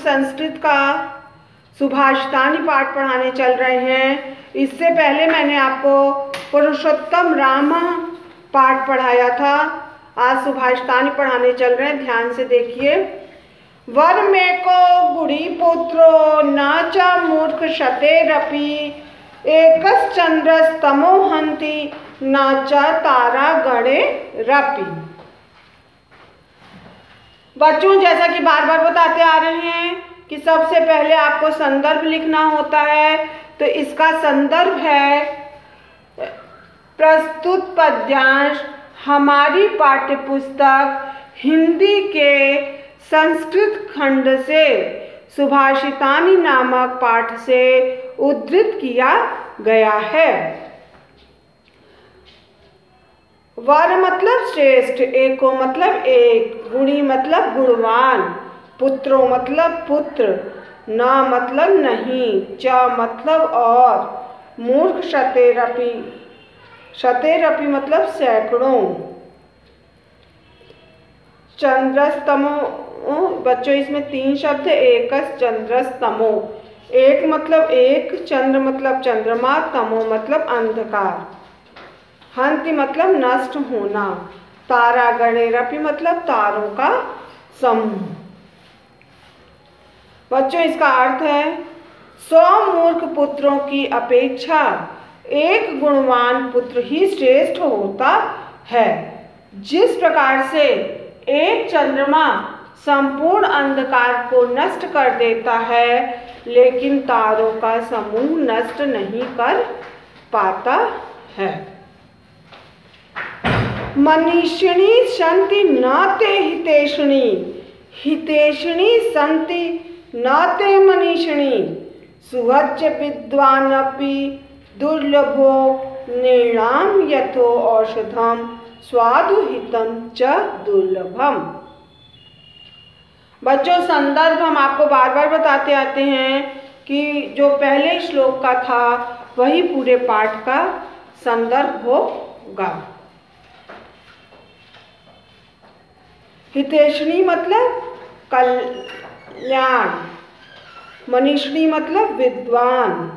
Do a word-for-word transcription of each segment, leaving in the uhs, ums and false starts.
संस्कृत का सुभाषितानी पाठ पढ़ाने चल रहे हैं। इससे पहले मैंने आपको पुरुषोत्तम राम पाठ पढ़ाया था। आज सुभाषितानी पढ़ाने चल रहे हैं, ध्यान से देखिए। वर में को गुड़ी पुत्रो न च मूर्ख शतेरपि एकस चंद्रस तमो हंति न च तारा गणे रपि। बच्चों, जैसा कि बार बार बताते आ रहे हैं कि सबसे पहले आपको संदर्भ लिखना होता है, तो इसका संदर्भ है प्रस्तुत पद्यांश हमारी पाठ्यपुस्तक हिंदी के संस्कृत खंड से सुभाषितानी नामक पाठ से उद्धृत किया गया है। वर मतलब श्रेष्ठ, एको मतलब एक, गुणी मतलब गुणवान, पुत्रो मतलब पुत्र, न मतलब नहीं, च मतलब और, मूर्ख शतेरपि, शतेरपि मतलब सैकड़ों, चंद्रस्तमो, बच्चों इसमें तीन शब्द है, एकस चंद्रस्तमो, एक मतलब एक, चंद्र मतलब चंद्रमा, तमो मतलब अंधकार, हंति मतलब नष्ट होना, तारा गणेरपि मतलब तारों का समूह। बच्चों, इसका अर्थ है सौ मूर्ख पुत्रों की अपेक्षा एक गुणवान पुत्र ही श्रेष्ठ होता है। जिस प्रकार से एक चंद्रमा संपूर्ण अंधकार को नष्ट कर देता है, लेकिन तारों का समूह नष्ट नहीं कर पाता है। मनीषिणी सन्ति न ते हितेषिणी, हितेषिणी सन्ति न ते मनीषिणी, सुहज विद्वानपि दुर्लभो नृणाम यथो औषधम स्वादुहितम च दुर्लभम। बच्चों, संदर्भ हम आपको बार बार बताते आते हैं कि जो पहले श्लोक का था वही पूरे पाठ का संदर्भ होगा। हितेषिणी मतलब कल्याण, मनीषिणी मतलब विद्वान,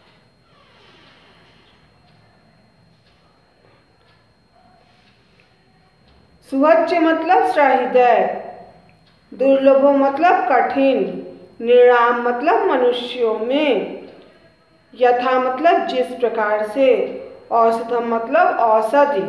सुहज मतलब सहृदय, दुर्लभो मतलब कठिन, नृणाम मतलब मनुष्यों में, यथा मतलब जिस प्रकार से, औषधम मतलब औषधि।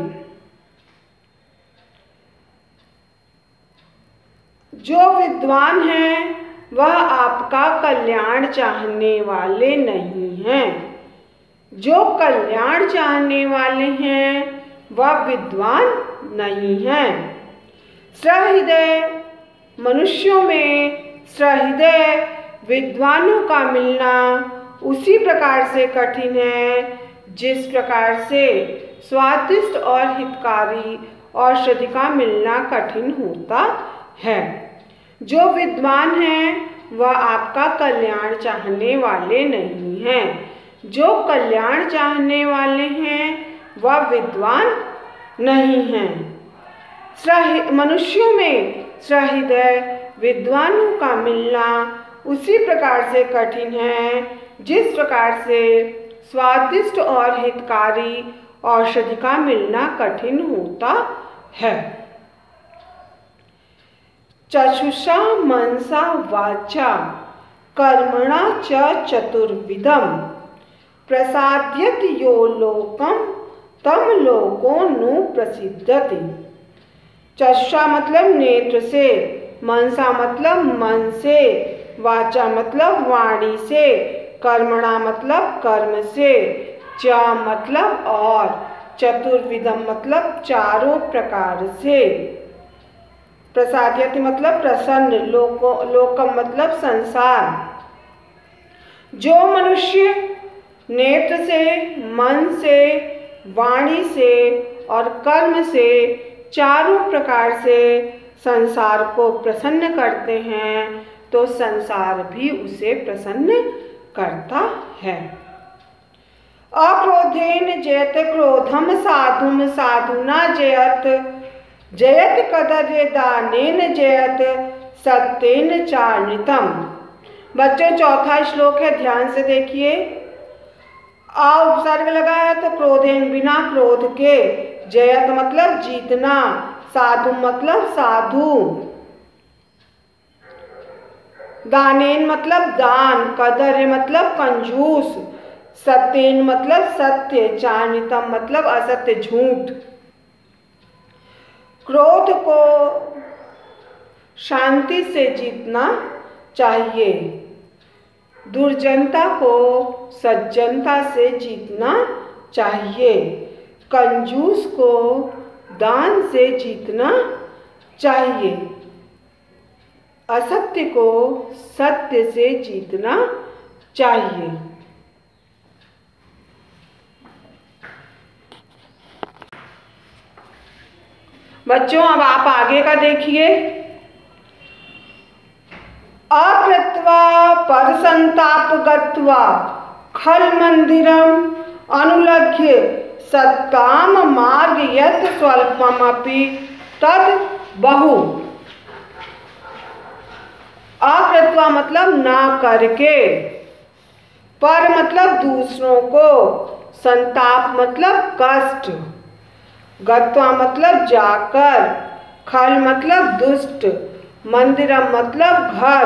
जो विद्वान हैं वह आपका कल्याण चाहने वाले नहीं हैं। जो कल्याण चाहने वाले हैं वह विद्वान नहीं हैं। सहृदय, मनुष्यों में सहृदय विद्वानों का मिलना उसी प्रकार से कठिन है जिस प्रकार से स्वादिष्ट और हितकारी औषधि का मिलना कठिन होता है। जो विद्वान हैं वह आपका कल्याण चाहने वाले नहीं हैं। जो कल्याण चाहने वाले हैं वह विद्वान नहीं हैं। मनुष्यों में सहृदय विद्वानों का मिलना उसी प्रकार से कठिन है जिस प्रकार से स्वादिष्ट और हितकारी औषधि का मिलना कठिन होता है। चक्षुषा मनसा वाचा कर्मणा च चतुर्विधम प्रसाद्यत यो लोकम तम लोको नु प्रसिद्धति। चक्षुषा मतलब नेत्र से, मनसा मतलब मन से, वाचा मतलब वाणी से, कर्मणा मतलब कर्म से, च मतलब और, चतुर्विधम मतलब चारों प्रकार से, प्रसाद्यति मतलब प्रसन्न, लोको लोकम मतलब संसार। जो मनुष्य नेत्र से, मन से, वाणी से और कर्म से चारों प्रकार से संसार को प्रसन्न करते हैं तो संसार भी उसे प्रसन्न करता है। अक्रोधेन जयत क्रोधम साधुम साधुना जयत जयत कदर्य दानेन जयत सत्येन चार्णितम। बच्चों चौथा श्लोक है, ध्यान से देखिए। आ उपसर्ग लगा है तो क्रोधेन, बिना क्रोध के। जयत मतलब जीतना, साधु मतलब साधु, दानेन मतलब दान, कदर मतलब कंजूस, सत्येन मतलब सत्य, चाणितम मतलब असत्य झूठ। क्रोध को शांति से जीतना चाहिए, दुर्जनता को सज्जनता से जीतना चाहिए, कंजूस को दान से जीतना चाहिए, असत्य को सत्य से जीतना चाहिए। बच्चों अब आप आगे का देखिए। अकृत्वा परसंताप गत्वा खल मंदिरम अनुलक्ष्य सत्काम मार्ग यत् स्वल्पमपि तद बहु। अकृत्वा मतलब ना करके, पर मतलब दूसरों को, संताप मतलब कष्ट, गत्वा मतलब जाकर, खल मतलब दुष्ट, मंदिरम मतलब घर,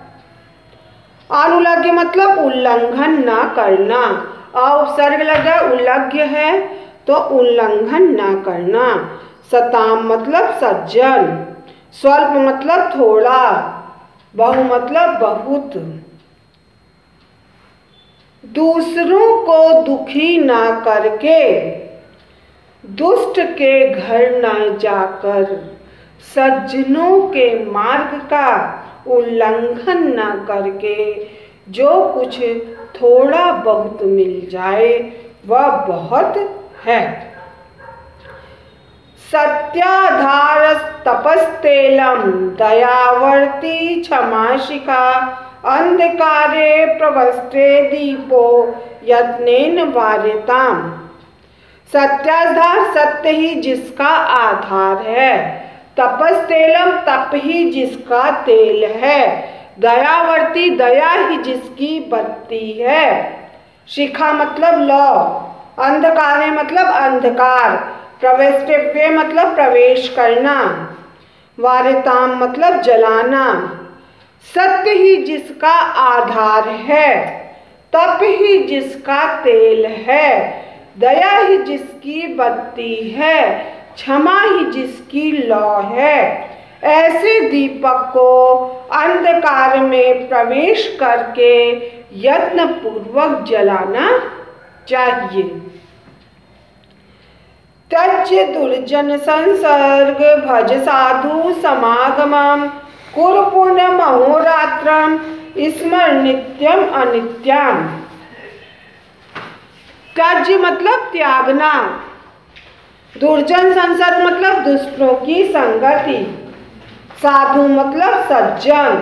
अनुलग्य मतलब उल्लंघन ना करना। उपसर्ग लगा, उल्लंघ्य है तो उल्लंघन ना करना। सताम मतलब सज्जन, स्वल्प मतलब थोड़ा, बहु मतलब बहुत। दूसरों को दुखी ना करके, दुष्ट के घर न जाकर, सज्जनों के मार्ग का उल्लंघन न करके जो कुछ थोड़ा बहुत मिल जाए वह बहुत है। सत्याधार तपस्तेलम दयावर्ती क्षमाशिखा अंधकारे प्रवस्ते दीपो यत्नेन वार्यताम। सत्याधार सत्य ही जिसका आधार है, तपस्तेलम तप ही जिसका तेल है, दयावर्ती दया ही जिसकी बत्ती है, शिखा मतलब लौ, अंधकारे मतलब अंधकार, प्रवेष्टव्य मतलब प्रवेश करना, वार्यताम मतलब जलाना। सत्य ही जिसका आधार है, तप ही जिसका तेल है, दया ही जिसकी बत्ती है, क्षमा ही जिसकी लौ है, ऐसे दीपक को अंधकार में प्रवेश करके यत्न पूर्वक जलाना चाहिए। त्यज्य दुर्जन संसर्ग भज साधु समागमम कुरु पुण्य महोरात्रम स्मर नित्यम अनित्यम। त्याज्य मतलब त्यागना, दुर्जन संसर्ग मतलब दुष्टों की संगति, साधु मतलब सज्जन,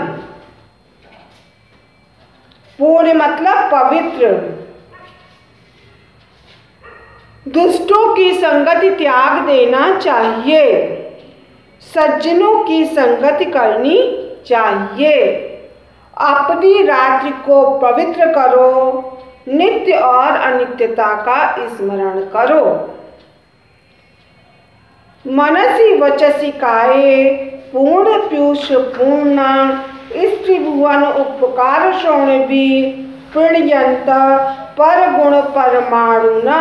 पुण्य मतलब पवित्र। दुष्टों की संगति त्याग देना चाहिए, सज्जनों की संगति करनी चाहिए। अपनी रात्रि को पवित्र करो, नित्य और अनित्यता का स्मरण करो। मनसी वचसी काये पूर्ण पीयूष पूर्ण स्त्रीभुवन उपकार श्रवण भी प्रणयंत पर गुण परमाणुना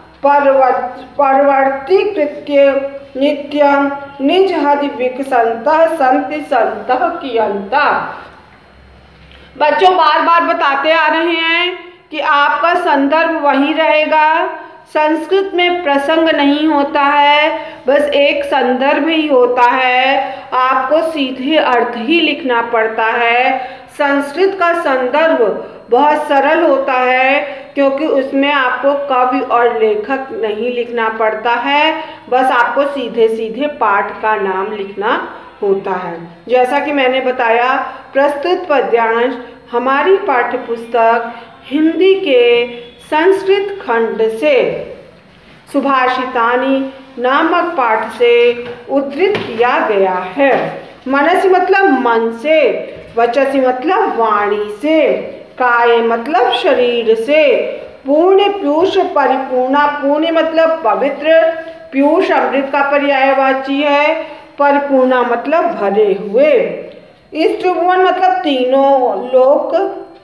परवर्ती कृत्य नित्यम निज हद विकसंत संति संत कियंता। बच्चों बार बार बताते आ रहे हैं कि आपका संदर्भ वही रहेगा। संस्कृत में प्रसंग नहीं होता है, बस एक संदर्भ ही होता है, आपको सीधे अर्थ ही लिखना पड़ता है। संस्कृत का संदर्भ बहुत सरल होता है क्योंकि उसमें आपको कवि और लेखक नहीं लिखना पड़ता है, बस आपको सीधे सीधे पाठ का नाम लिखना होता है। जैसा कि मैंने बताया, प्रस्तुत पद्यांश हमारी पाठ्यपुस्तक हिंदी के संस्कृत खंड से सुभाषितानी नामक पाठ से उद्धृत किया गया है। मनसी मतलब मन से, वचसी मतलब वाणी से, काय मतलब शरीर से, पूर्ण पीयूष परिपूर्णा, पूर्ण मतलब पवित्र, पीयूष अमृत का पर्यायवाची है, परिपूर्णा मतलब भरे हुए। इस त्रिभुवन मतलब तीनों लोक,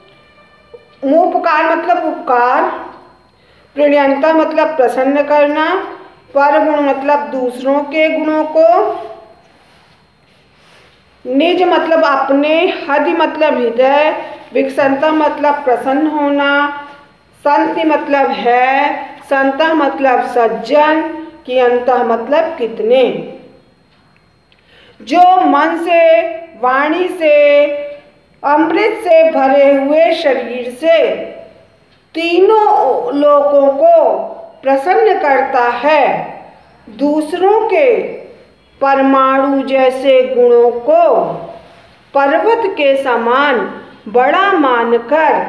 उपकार मतलब उपकार, प्रणयनता मतलब प्रसन्न करना, परगुण मतलब दूसरों के गुणों को, निज मतलब अपने, हदि मतलब हृदय, विकसंता मतलब प्रसन्न होना, संति मतलब है, संता मतलब सज्जन, कियंता मतलब कितने। जो मन से, वाणी से, अमृत से भरे हुए शरीर से तीनों लोगों को प्रसन्न करता है, दूसरों के परमाणु जैसे गुणों को पर्वत के समान बड़ा मानकर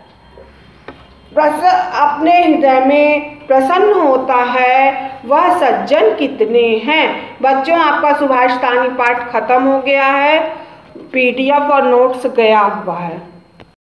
अपने हृदय में प्रसन्न होता है, वह सज्जन कितने हैं। बच्चों, आपका सुभाषितानी पाठ खत्म हो गया है, पीडीएफ और नोट्स गया हुआ है।